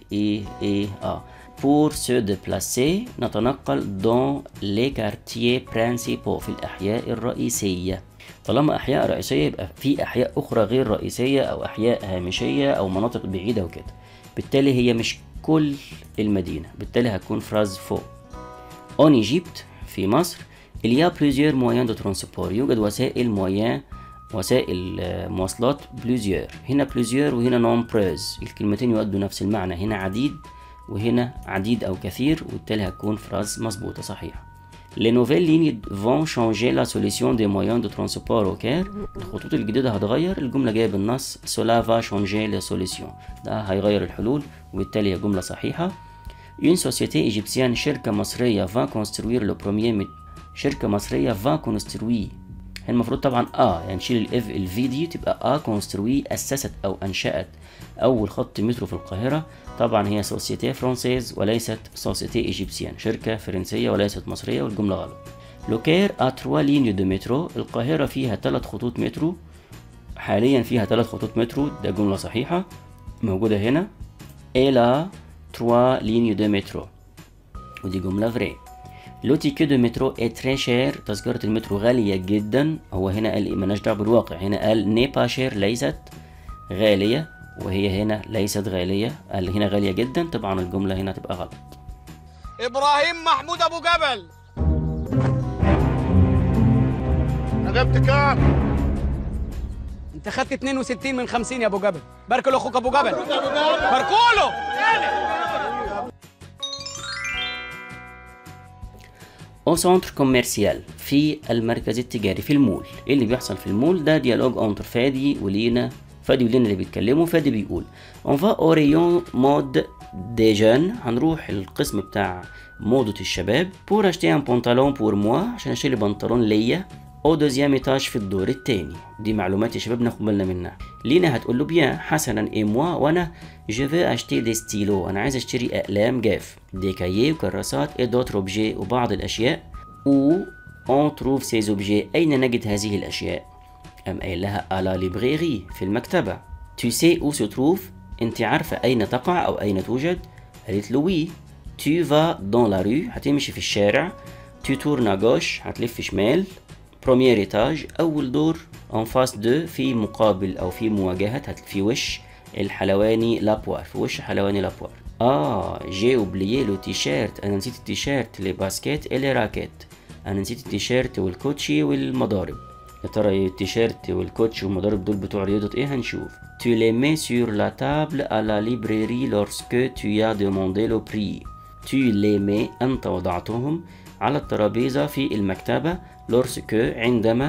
Speaker 1: ايه pour se déplacer، نتنقل dans les quartiers principaux، في الأحياء الرئيسية. طالما أحياء رئيسية يبقى في أحياء أخرى غير رئيسية أو أحياء هامشية أو مناطق بعيدة وكده، بالتالي هي مش كل المدينة، بالتالي هتكون فراز فوق. En Égypte، في مصر، il y a plusieurs moyens de transport، يوجد وسائل مواصلات plusieurs. هنا plusieurs وهنا nombreuses، الكلمتين يؤدوا نفس المعنى، هنا عديد وهنا عديد أو كثير، وبالتالي هتكون فراز مظبوطة صحيحة. Les nouvelles lignes vont changer la solution des moyens de transport au Caire، الخطوط الجديدة هتغير، الجملة جاية بالنص cela va changer la solution، ده هيغير الحلول، وبالتالي هي جملة صحيحة. Une société égyptienne، شركة مصرية va construire le premier شركة مصرية va construire، المفروض طبعا يعني نشيل الفي دي تبقى construire، أسست أو أنشأت أول خط مترو في القاهرة. طبعا هي سوسيتي فرانسيز وليست سوسيتي إيجيبسيان، شركة فرنسية وليست مصرية، والجملة غلط. لو كير ا 3 lignes de métro، القاهرة فيها 3 خطوط مترو، حاليا فيها 3 خطوط مترو، ده جملة صحيحة موجودة هنا. إلى 3 lignes de métro، ودي جملة فري. لو تيكي دو مترو اي تري شير، تذكرة المترو غالية جدا. هو هنا قال ايه؟ مالناش دعوة بالواقع، هنا قال ني با شير، ليست غالية، وهي هنا ليست غالية. قال هنا غالية جدا، طبعا الجملة هنا تبقى غلط.
Speaker 2: ابراهيم محمود ابو جبل.
Speaker 5: جبت كام؟
Speaker 2: انت خدت 62 من 50 يا ابو جبل. بارك له اخوك ابو جبل، باركوا له.
Speaker 1: او سونتر كوميرسيال، في المركز التجاري، في المول. ايه اللي بيحصل في المول؟ ده ديالوج اونتر فادي ولينا. فادي ولينا اللي بيتكلموا. فادي بيقول اون فا او ريون مود دي جون، هنروح القسم بتاع موضة الشباب. بور اشتي ان بونتالون بور موا، عشان اشتري بنطلون ليا. او دوزيام ايتاج، في الدور التاني. دي معلومات يا شباب ناخد بالنا منها. لينا هتقول له بيان حسنا، اي موا وانا جو في اشتي دي ستيلو، انا عايز اشتري اقلام جاف، دي كايي وكراسات، اي دوتر اوبجي، وبعض الاشياء. او اون تروف سيز اوبجي، اين نجد هذه الاشياء؟ ام قايل لها الا ليبريري، في المكتبه. تو سي او سو تروف، انت عارفه اين تقع او اين توجد؟ قالت له وي. تو فا دون لا رue، هتمشي في الشارع. تو تورن ا غوش، هتلف شمال. بروميير ايتاج، اول دور. ان فاس دو، في مقابل او في مواجهه، في وش الحلواني لابوار، في وش حلواني لابوار. جي اوبليي لو تيشيرت، انا نسيت التيشيرت. لي باسكيت الي راكيت، انا نسيت التيشيرت والكوتشي والمضارب. يا ترى التيشيرت والكوتشي والمضارب دول بتوع رياضة ايه؟ هنشوف. Tu les mets sur la table à la librairie lorsque tu as demandé le prix. Tu les mets، أنت وضعتهم على الترابيزة في المكتبة. lorsque، عندما.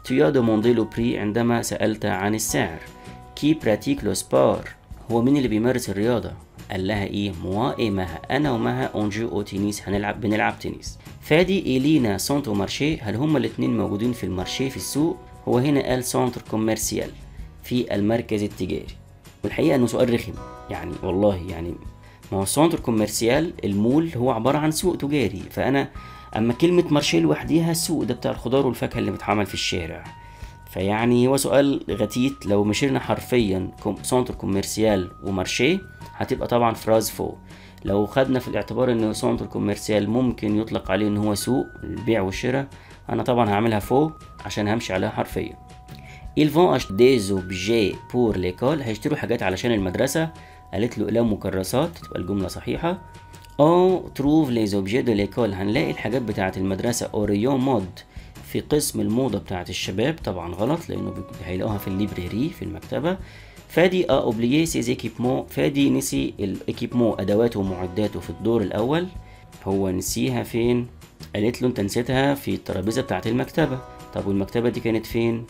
Speaker 1: tu as demandé le prix عندما سألت عن السعر. qui pratique le sport هو مين اللي بيمارس الرياضة؟ قال لها ايه؟ moi et مها، انا ومها on joue au tennis بنلعب تنس. فادي إلينا سونتو مارشي، هل هما الاتنين موجودين في المارشي في السوق؟ هو هنا قال سونتر كوميرسيال في المركز التجاري، والحقيقة انه سؤال رخم يعني والله يعني، ما هو سونتر كوميرسيال المول هو عبارة عن سوق تجاري، فأنا أما كلمة مارشي لوحديها السوق ده بتاع الخضار والفاكهة اللي بتعمل في الشارع، فيعني هو سؤال غتيت. لو مشينا حرفيا سونتر كوميرسيال ومارشي هتبقى طبعا فراز فو. لو خدنا في الاعتبار ان سونتر كوميرسيال ممكن يطلق عليه ان هو سوق البيع والشراء، انا طبعا هعملها فو عشان همشي عليها حرفيا. ils vont acheter des objets pour l'école، هيشتروا حاجات علشان المدرسة. قالت له اقلام مكرسات، تبقى الجملة صحيحة. on trouve les objets de l'école، هنلاقي الحاجات بتاعة المدرسة au rayon mode في قسم الموضة بتاعة الشباب، طبعا غلط لانه هيلاقوها في الليبريري في المكتبة. فادي a oublié ses équipements، فادي نسي الايكيبمون ادواته ومعداته في الدور الاول. هو نسيها فين؟ قالت له انت نسيتها في الترابيزة بتاعة المكتبة. طب والمكتبة دي كانت فين؟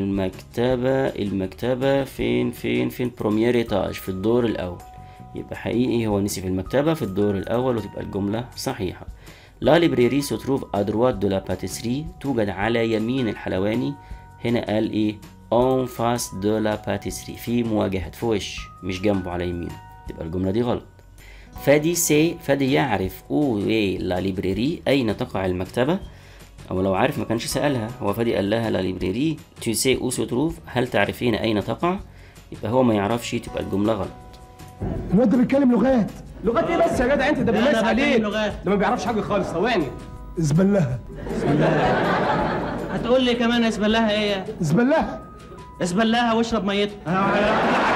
Speaker 1: المكتبة فين بروميير ايتاج في الدور الاول، يبقى حقيقي هو نسي في المكتبة في الدور الاول وتبقى الجملة صحيحة. لا ليبريري سو تروف ا دروات دو لا باتيسري، توجد على يمين الحلواني. هنا قال ايه؟ en face de la pâtisserie، في مواجهة في وش مش جنبه على يمين، تبقى الجملة دي غلط. فادي يعرف où est la librairie، أين تقع المكتبة، أو لو عارف ما كانش سألها، هو فادي قال لها la librairie tu sais où se trouve، هل تعرفين أين تقع؟ يبقى هو ما يعرفش، تبقى الجملة غلط.
Speaker 6: الواد ده بيتكلم لغات.
Speaker 2: لغات ايه بس يا جدع انت؟ ده بيمارس عليك،
Speaker 4: لغات.
Speaker 2: ده ما بيعرفش حاجة خالص. ثواني.
Speaker 6: زبلها.
Speaker 4: هتقول لي كمان اسبلها ايه؟
Speaker 6: زبلها.
Speaker 4: اسبلها واشرب ميتها.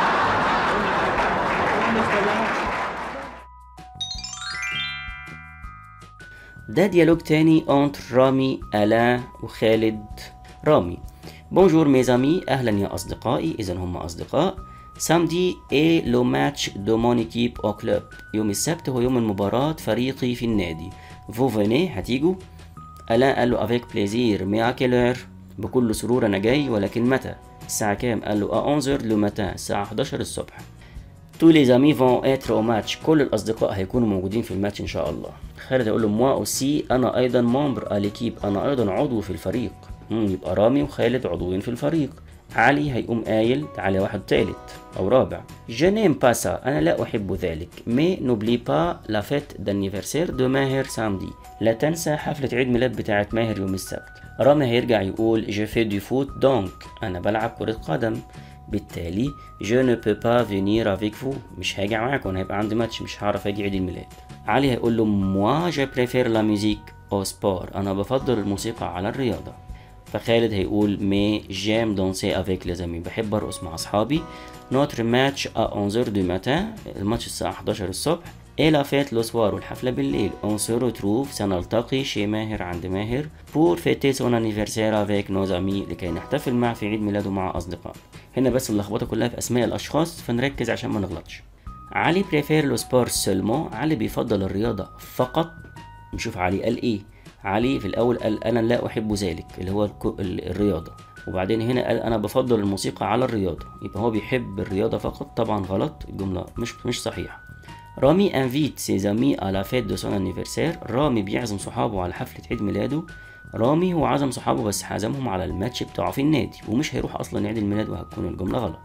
Speaker 1: ده ديالوج تاني entre رامي ألا وخالد. رامي: بونجور ميزامي، أهلا يا أصدقائي، إذا هم أصدقاء. سامدي اي لو ماتش دو مون ايكيب او كلوب، يوم السبت هو يوم المباراة فريقي في النادي. فو فيني، هتيجوا؟ ألا قال له افيك بليزير، مي ا كيلور، بكل سرور أنا جاي، ولكن متى؟ الساعة كام؟ قال له ا 11 لو ماتان، الساعة 11 الصبح. تو لي زامي فون اتر او ماتش، كل الأصدقاء هيكونوا موجودين في الماتش إن شاء الله. خالد هيقول له موا اوسي، أنا أيضا ممبر اليكيب، أنا أيضا عضو في الفريق. يبقى رامي وخالد عضوين في الفريق. علي هيقوم قايل على واحد تالت أو رابع، je n'aime pas ça، أنا لا أحب ذلك. mais n'oublie pas la fête d'anniversaire de ماهر samedi، لا تنسى حفلة عيد ميلاد بتاعة ماهر يوم السبت. رامي هيرجع يقول je fais du foot donc، أنا بلعب كرة قدم، بالتالي je ne peux pas venir avec vous، مش هاجي معاكم، أنا هيبقى عندي ماتش مش هعرف أجي عيد الميلاد. علي هيقول له moi je préfère la musique au sport، أنا بفضل الموسيقى على الرياضة. فخالد هيقول مي جيم دونسي افيك لي زامي، بحب ارقص مع اصحابي. نوتر ماتش ا 11 دو ماتان، الماتش الساعه 11 الصبح. اي لا فيت لو سوار، والحفله بالليل. اون سو روتروف، سنلتقي شي ماهر عند ماهر. بور فيتي سون انيفرسير افيك نو زامي، لكي نحتفل معه في عيد ميلاده مع اصدقاء. هنا بس اللخبطه كلها في اسماء الاشخاص، فنركز عشان ما نغلطش. علي بريفير لو سبور سولمون، علي بيفضل الرياضه فقط. نشوف علي قال ايه. علي في الأول قال أنا لا أحب ذلك، اللي هو الرياضة، وبعدين هنا قال أنا بفضل الموسيقى على الرياضة، يبقى هو بيحب الرياضة فقط، طبعا غلط، الجملة مش صحيحة. رامي انفيت سي زامي على فيت دو سون انيفرسير، رامي بيعزم صحابه على حفلة عيد ميلاده. رامي هو عزم صحابه بس عزمهم على الماتش بتاعه في النادي، ومش هيروح أصلا عيد الميلاد، وهتكون الجملة غلط.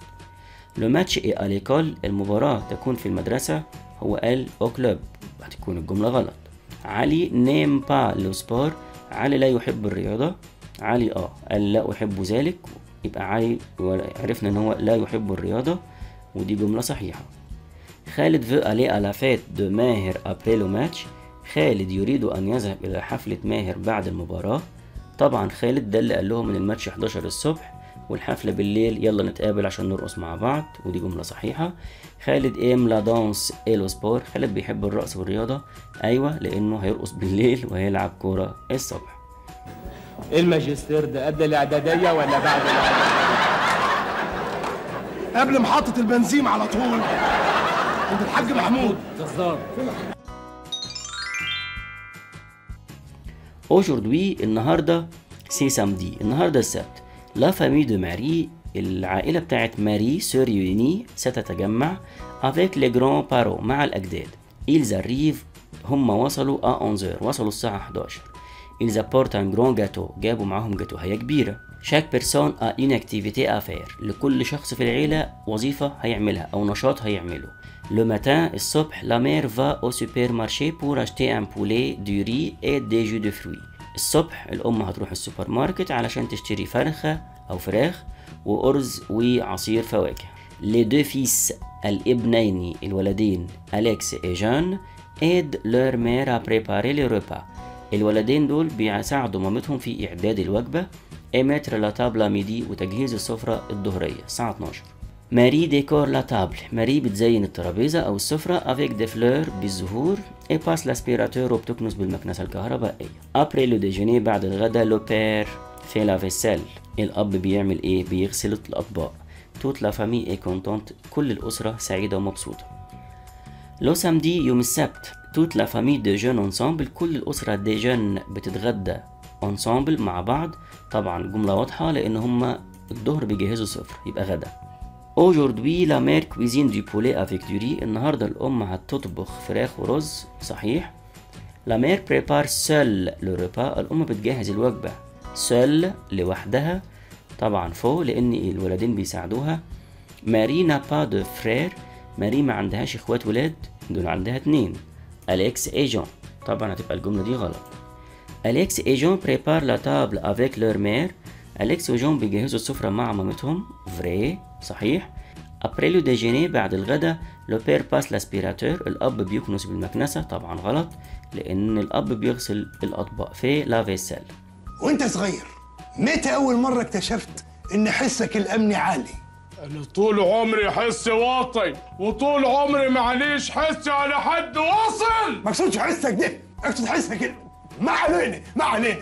Speaker 1: لو ماتش اي اليكول، المباراة تكون في المدرسة، هو قال او كلوب، هتكون الجملة غلط. علي نيم با لو سبور، علي لا يحب الرياضة. علي قال لا أحب ذلك، يبقى علي عرفنا ان هو لا يحب الرياضة، ودي جملة صحيحة. خالد veut aller à la fête de ماهر après le match، خالد يريد أن يذهب إلى حفلة ماهر بعد المباراة. طبعا خالد ده اللي قال لهم ان الماتش 11 الصبح والحفلة بالليل، يلا نتقابل عشان نرقص مع بعض، ودي جملة صحيحة. خالد ايم لا دانس اي لو سبور، خالد بيحب الرقص والرياضة، ايوه لانه هيرقص بالليل وهيلعب كورة الصبح.
Speaker 2: الماجستير ده قبل الاعدادية ولا بعد الاعدادية؟
Speaker 6: قبل محطة البنزين على طول. انت الحاج محمود
Speaker 2: جزار.
Speaker 1: Aujourd'hui النهاردة سي سامدي، النهارده السبت. لا فامي دو ماري، العائلة بتاعت ماري se réunit ستتجمع avec les grands-parents مع الأجداد. ils arrivent، هم وصلوا à 11h، وصلوا الساعة 11. ils apportent un grand gâteau، جابوا معاهم جاتوهية كبيرة. chaque personne a une activité à faire، لكل شخص في العيلة وظيفة هيعملها أو نشاط هيعمله. le matin الصبح la mère va au supermarché pour acheter un poulet, du riz et des jus de fruits. الصبح الأم هتروح السوبر ماركت علشان تشتري فرخة أو فراخ وأرز وعصير فواكه. les deux fils الابنين الولدين أليكس وجان aident leur mère à préparer le repas. الولدين دول بيساعدوا مامتهم في إعداد الوجبة et mettre la table à midi، وتجهيز السفرة الظهرية الساعة 12. ماري ديكور لا تابل، ماري بتزين الترابيزة أو السفرة avec des fleurs بالزهور et passe l'aspirateur، وبتكنس بالمكنسة الكهربائية. après le déjeuner بعد الغداء le père fait la vaisselle، الأب بيعمل إيه؟ بيغسل الأطباق. toute la famille est contente، كل الأسرة سعيدة ومبسوطة. لو سامدي يوم السبت toute la famille déjeune ensemble، كل الأسرة déjeune بتتغدى ensemble مع بعض. طبعا جملة واضحة لأن هما الظهر بيجهزوا سفرة يبقى غدا. aujourd'hui la mère cuisine du poulet avec du riz، النهاردة الأم هتطبخ فراخ ورز، صحيح. la mère prépare seule le repas، الأم بتجهز الوجبة seule لوحدها، طبعا فو لأن الولدين بيساعدوها. ماري n'a pas de frère، ماري ما عندهاش اخوات ولاد، دول عندها 2. أليكس et جون، طبعا هتبقى الجملة دي غلط. أليكس et جون prépare la table avec leur mère، أليكس وجون بيجهزوا السفرة مع مامتهم، فري، صحيح. après le déjeuner بعد الغدا le père passe l'aspirateur، الأب بيكنس بالمكنسة، طبعا غلط لأن الأب بيغسل الأطباق في لا فيسال.
Speaker 6: وانت صغير متى اول مره اكتشفت ان حسك الامني عالي؟
Speaker 5: انا طول عمري حسي واطي، وطول عمري معليش حسي على حد واصل.
Speaker 6: ما اقصدش حسك ده، اقصد حسك ما علينا ما علينا.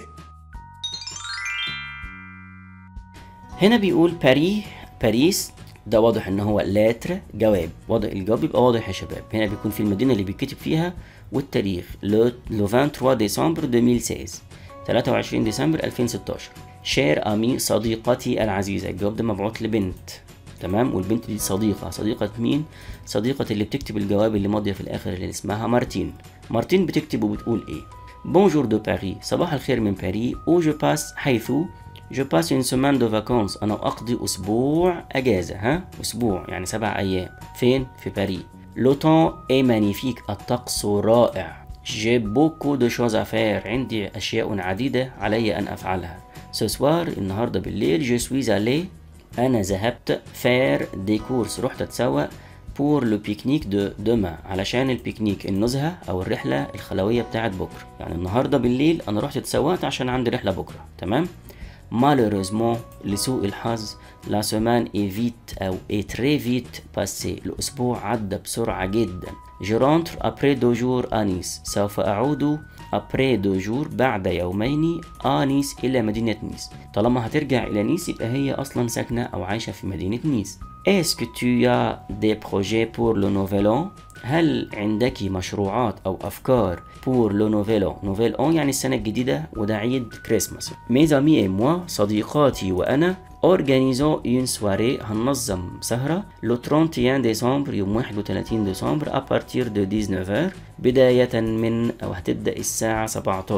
Speaker 1: هنا بيقول باريس، ده واضح ان هو لاتر جواب، واضح الجواب يبقى واضح يا شباب. هنا بيكون في المدينة اللي بيتكتب فيها والتاريخ لو 23 ديسمبر 2016، 23 ديسمبر 2016. شير أمي، صديقتي العزيزة، الجواب ده مبعوث لبنت، تمام، والبنت دي صديقة مين؟ صديقة اللي بتكتب الجواب اللي ماضية في الآخر اللي اسمها مارتين بتكتب وبتقول إيه؟ بونجور دو باري، صباح الخير من باري. أو جو باس، حيث جو باس une semaine de vacances، أنا أقضي أسبوع أجازة، أسبوع يعني 7 أيام. فين؟ في باري. لو temps est magnifique، الطقس رائع. j'ai beaucoup de choses à faire، عندي أشياء عديدة علي أن أفعلها. ce soir، النهاردة بالليل. je suis allé، أنا ذهبت. faire des courses، رحت أتسوق. pour le pique-nique de demain، علشان البيكنيك، النزهة أو الرحلة الخلوية بتاعت بكرة. يعني النهاردة بالليل أنا رحت اتسوقت عشان عندي رحلة بكرة، تمام. malheureusement، لسوء الحظ. la semaine est vite أو est très vite passée، الأسبوع عدى بسرعة جدا. je rentre après 2 jours à Nice، سوف أعود après 2 jours بعد يومين à Nice إلى مدينة نيس. طالما هترجع إلى نيس يبقى هي أصلا ساكنة أو عايشة في مدينة نيس. est-ce que tu as des projets pour le nouvel an، هل عندك مشروعات أو أفكار pour le nouvel an يعني السنة الجديدة، وده عيد كريسماس. mes amis et moi، صديقاتي وأنا. organisons une soirée، هننظم سهرة le 31 ديسمبر، يوم 31 ديسمبر à partir de 19h، بداية من أو هتبدأ الساعة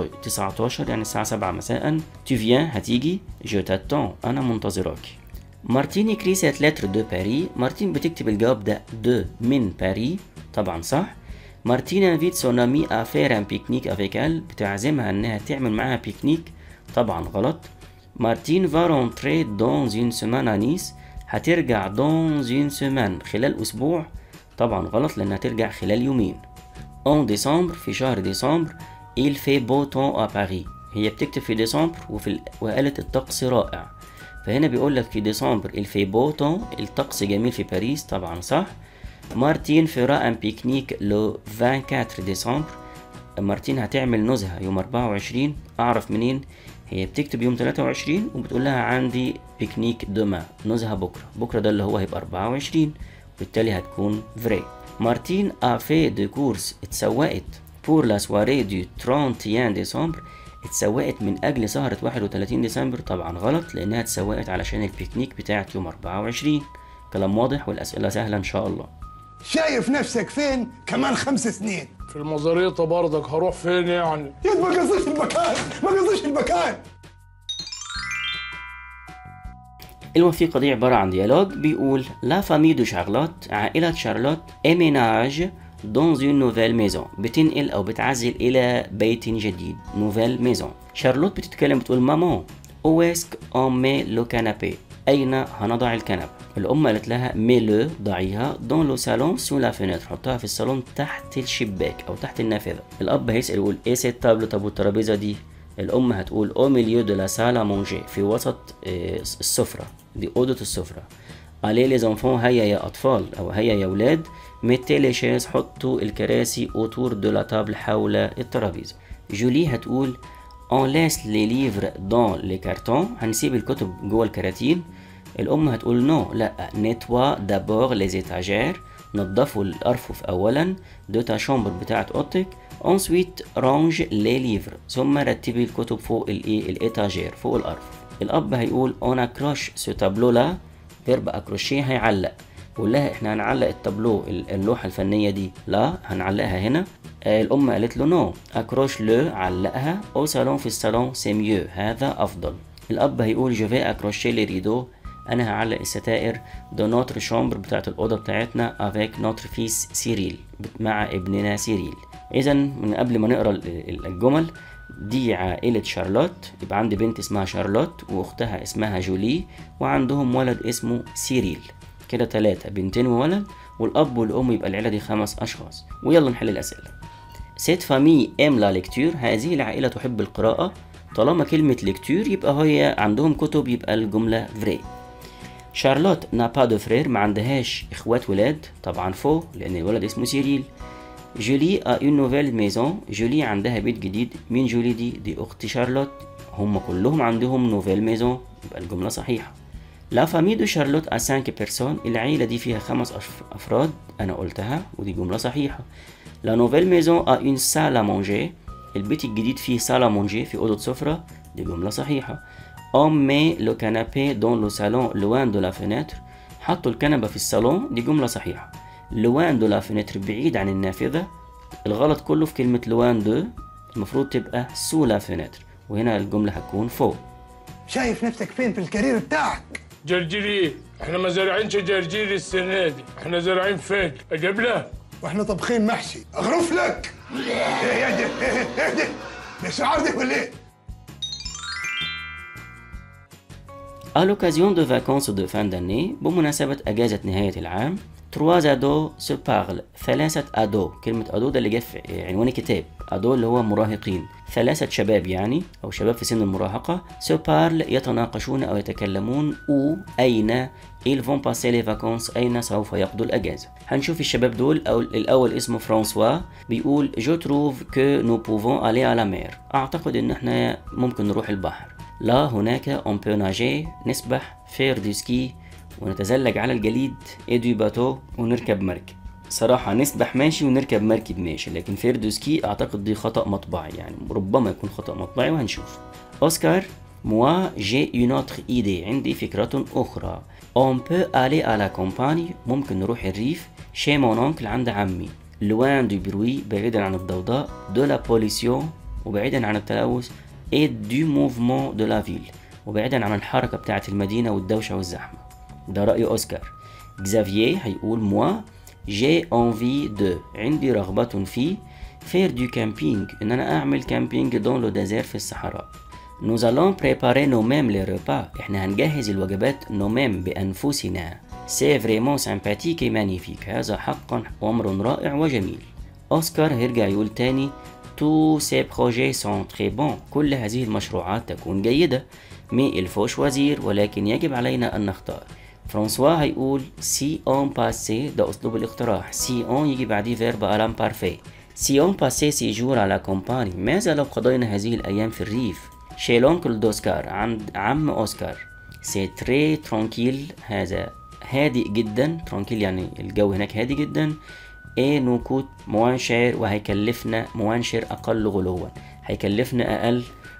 Speaker 1: 19 يعني الساعة 7 مساء. tu viens، هتيجي. je t'attends، أنا منتظراك. مارتين écrit cette lettre de Paris، مارتين بتكتب الجواب ده من باريس، طبعا صح. مارتين invite son ami à faire un pique-nique avec elle، بتعزمها انها تعمل معاها بيكنيك، طبعا غلط. مارتين va rentrer dans une semaine à Nice، هترجع dans une semaine خلال أسبوع، طبعا غلط لأنها ترجع خلال يومين. en décembre، في شهر ديسمبر. il fait beau temps à Paris، هي بتكتب في ديسمبر وقالت الطقس رائع، فهنا بيقول لك في ديسمبر il fait beau temps، الطقس جميل في باريس، طبعا صح. مارتين fera un pique-nique le 24 ديسمبر، مارتين هتعمل نزهة يوم 24، أعرف منين؟ هي بتكتب يوم 23 وبتقول لها عندي بيكنيك دوما، نزهة بكرة ده اللي هو هيبقى 24، وبالتالي هتكون فري. مارتين a fait de courses، اتسوقت pour la soirée du 31 ديسمبر، اتسوقت من أجل سهرة 31 ديسمبر، طبعا غلط لأنها اتسوقت علشان البيكنيك بتاعت يوم 24. كلام واضح والأسئلة سهلة إن شاء الله.
Speaker 6: شايف نفسك فين كمان 5 سنين؟
Speaker 5: في المزاريطة برضك، هروح فين يعني؟
Speaker 6: يا ما قصديش المكان، ما قصديش المكان.
Speaker 1: الوثيقة دي عبارة عن ديالوج بيقول لا فامي دو شارلوت، عائلة شارلوت اميناج دون اون نوفيل ميزون، بتنقل أو بتعزل إلى بيت جديد، نوفيل ميزون. شارلوت بتتكلم بتقول مامان اويسك اون مي لو كانابي، أين هنضع الكنبة؟ الأم قالت لها ميلو، ضعيها دون لو سالون سو لا فينيتر، حطها في الصالون تحت الشباك أو تحت النافذة. الأب هيسأل يقول إيه سيت تابلو، طب والترابيزة دي؟ الأم هتقول او ميليو دو لا سالا مونجي، في وسط السفرة، دي أوضة السفرة. ألي لي زونفون، هيا يا أطفال أو هيا يا ولاد. ميتي لي شيز، حطوا الكراسي أوتور دو لا تابل، حول الترابيزة. جولي هتقول اون لاس لي ليفر دون لي كارتون، هنسيب الكتب جوه الكراتين. الأم هتقول نو، لا، نتوا دابور لي زيتاجير، نضفوا الأرفف أولا، دو تا شومبر بتاعت أوضتك. انسويت رانج لي ليفر، ثم رتبي الكتب فوق الإيتاجير، فوق الأرفف. الأب هيقول اون اكروش سو تابلو لا، فيرب اكروشيه هيعلق. قول لها احنا هنعلق التابلو اللوحة الفنية دي، لا هنعلقها هنا. الأم قالت له نو، اكروش لو، علقها. او صالون، في الصالون، سي ميو، هذا أفضل. الأب هيقول جو في اكروشي لي ريدو، أنا هعلق الستائر دو نوتر شومبر بتاعت الأوضة بتاعتنا افيك نوتر فيس سيريل، مع ابننا سيريل. إذا من قبل ما نقرأ الجمل دي، عائلة شارلوت، يبقى عندي بنت اسمها شارلوت وأختها اسمها جولي وعندهم ولد اسمه سيريل، كده 3 بنتين وولد، والأب والأم، يبقى العيلة دي 5 أشخاص. ويلا نحل الأسئلة. سيت فامي ام لا ليكتور، هذه العائلة تحب القراءة. طالما كلمة ليكتور يبقى هي عندهم كتب، يبقى الجملة فري. شارلوت نا با دو فرير، ما عندهاش إخوات ولاد، طبعا فو لأن الولد اسمه سيريل. جولي ا اون نوفيل ميزون، جولي عندها بيت جديد. مين جولي دي أخت شارلوت، هم كلهم عندهم نوفيل ميزون، يبقى الجملة صحيحة. لا فامي دو شارلوت ا 5 بيرسون، العيلة دي فيها 5 أفراد، أنا قلتها ودي جملة صحيحة. لا نوفيل ميزون ا اون سال ا مونجي، البيت الجديد فيه سال ا مونجي، في أوضة سفرة، دي جملة صحيحة. on met le canapé dans le salon loin de la fenêtre، حطوا الكنبة في الصالون، دي جملة صحيحة. loin de la fenêtre، بعيد عن النافذة، الغلط كله في كلمة loin de، المفروض تبقى sous la fenêtre، وهنا الجملة هتكون فوق.
Speaker 6: شايف نفسك فين في الكارير بتاعك؟
Speaker 5: جرجيري، احنا ما زارعينش جرجيري السنة دي، احنا زارعين فجل. اجيب لها؟
Speaker 6: واحنا طبخين محشي، اغرف لك. ايه ده شعار دي ولا ايه؟
Speaker 1: À l'occasion de vacances de fin d'année، بمناسبة أجازة نهاية العام، 3 ados se parlent، 3 ados، كلمة ado ده اللي جه في عنوان الكتاب، ado اللي هو مراهقين، 3 شباب يعني أو شباب في سن المراهقة. se parlent يتناقشون أو يتكلمون، où أين، ils vont passer les vacances، أين سوف يقضوا الأجازة. هنشوف الشباب دول. أو الأول اسمه فرانسوا، بيقول je trouve que nous pouvons aller à la mer، أعتقد إن إحنا ممكن نروح البحر. لا هناك on peut nager، نسبح، faire du ski، ونتزلج على الجليد، et du bateau، ونركب مركب. صراحة نسبح ماشي ونركب مركب ماشي، لكن faire du ski أعتقد دي خطأ مطبعي، يعني ربما يكون خطأ مطبعي وهنشوف. أوسكار moi j'ai une autre idée، عندي فكرة أخرى. on peut aller à la campagne، ممكن نروح الريف. chez mon oncle، عند عمي. loin du bruit، بعيدا عن الضوضاء. de la pollution، وبعيدا عن التلوث. et du mouvement de la ville، وبعيدا عن الحركة بتاعة المدينة والدوشة والزحمة. ده رأي أوسكار. إكزافييه هيقول moi j'ai envie de، عندي رغبة في faire du camping، إن أنا أعمل camping dans le désert، في الصحراء. nous allons préparer nous-mêmes les repas، إحنا هنجهز الوجبات nous-mêmes بأنفسنا. c'est vraiment sympathique et magnifique، هذا حقا أمر رائع وجميل. أوسكار هيرجع يقول تاني tous ces projets sont très bons، كل هذه المشروعات تكون جيدة. mais il faut choisir، ولكن يجب علينا أن نختار. فرانسوا هيقول si on passait، ده أسلوب الاقتراح. si on يجي بعديه verbe à l'imparfait. si on passait ces jours à la campagne، ماذا لو قضينا هذه الأيام في الريف. chez l'oncle d'Oscar، عند عم أوسكار. c'est très tranquille، هذا هادئ جدا. tranquille يعني الجو هناك هادي جدا. et nous coûte moins cher، وهيكلفنا moins cher أقل غلوا، هيكلفنا أقل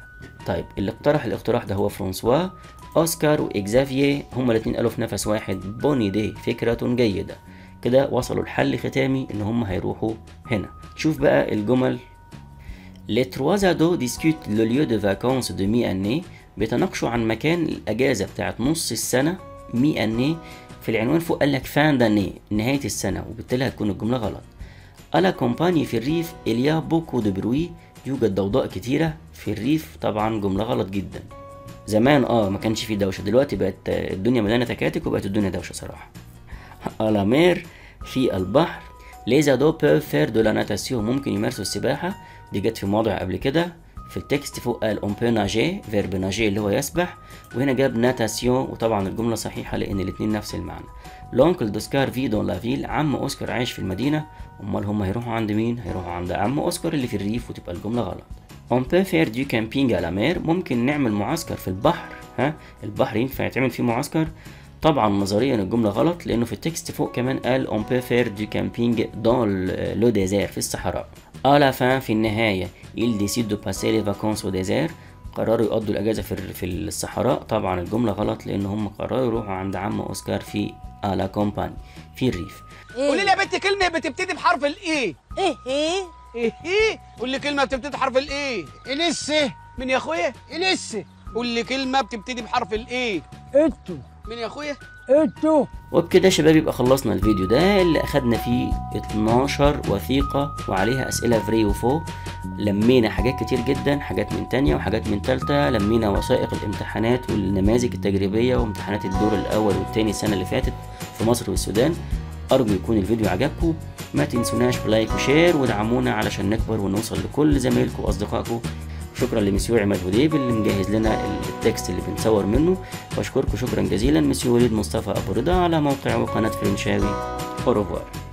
Speaker 1: طيب اللي اقترح الاقتراح ده هو فرانسوا. اوسكار واكزافييه هما الاتنين قالوا في نفس واحد بوني دي، فكرة جيدة. كده وصلوا لحل ختامي ان هما هيروحوا هنا. شوف بقى الجمل. Les trois ados discutent le lieu de vacances de mi-année. بيتناقشوا عن مكان الأجازة بتاعت نص السنة mi-année. في العنوان فوق قال لك fin d'année، نهاية السنة، وبالتالي هتكون الجملة غلط. à la campagne في الريف il y a beaucoup de bruit. يوجد ضوضاء كتيرة في الريف. طبعا جملة غلط جدا. زمان ما كانش فيه دوشة، دلوقتي بقت الدنيا مليانة تكاتك وبقت الدنيا دوشة صراحة. à la mer في البحر. les ados peuvent faire de la natation. ممكن يمارسوا السباحة. دي جت في موضع قبل كده في التكست فوق قال on peut nager، verb nager اللي هو يسبح، وهنا جاب natation، وطبعا الجملة صحيحة لأن الاتنين نفس المعنى. l'oncle d'Oscar vit dans la ville. عم أوسكار عايش في المدينة. أمال هم هيروحوا عند مين؟ هيروحوا عند عم أوسكار اللي في الريف، وتبقى الجملة غلط. on peut faire du camping à la mer. ممكن نعمل معسكر في البحر. البحر ينفع يتعمل فيه معسكر؟ طبعا نظريا الجملة غلط لأنه في التكست فوق كمان قال on peut faire du camping dans le désert، في الصحراء. à la fin في النهاية ils décident de passer les vacances au désert. قرروا يقضوا الأجازة في الصحراء. طبعا الجملة غلط لأن هم قرروا يروحوا عند عم أوسكار في à la campagne، في الريف.
Speaker 2: قولي لي يا بنتي كلمة بتبتدي بحرف الإيه. إيه؟ قول لي كلمة بتبتدي بحرف الإيه. إنسة. مين يا أخويا؟ إنسة. قول لي كلمة بتبتدي بحرف الإيه.
Speaker 7: انتو.
Speaker 2: مين يا أخويا؟
Speaker 7: انتو.
Speaker 1: وبكده يا شباب يبقى خلصنا الفيديو ده اللي أخدنا فيه 12 وثيقة وعليها أسئلة فري وفو. لمينا حاجات كتير جدا، حاجات من تانية وحاجات من تالتة. لمينا وثائق الامتحانات والنماذج التجريبية وامتحانات الدور الأول والتاني السنة اللي فاتت في مصر والسودان. أرجو يكون الفيديو عجبكم. ما تنسوناش بلايك وشير ودعمونا علشان نكبر ونوصل لكل زمايلكم وأصدقائكم. شكرا لمسيو عماد وديب اللي مجهز لنا التكست اللي بنصور منه. واشكركم شكرا جزيلا مسيو وليد مصطفى أبو رضا على موقع وقناة فرنشاوي. أوروفوار.